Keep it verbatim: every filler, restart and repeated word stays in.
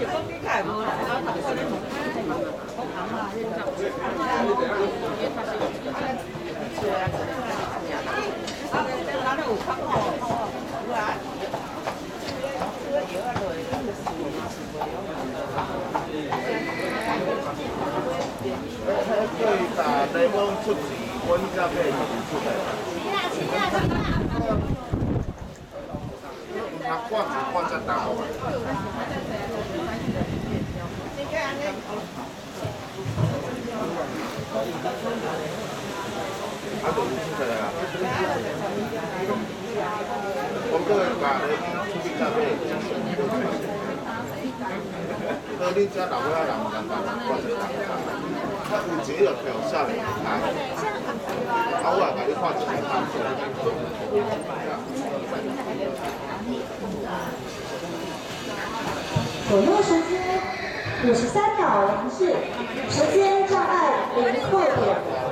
对打雷蒙出钱，我应该可以出的。那罐子放在打好吧？啊，就出来啊！我们这个把雷蒙出去加倍。你只老伙仔人唔敢打，我就打。他有钱就跳下来，啊！啊，我来甲你看一下单数。 左右时间五十三秒零四，时间障碍零扣点。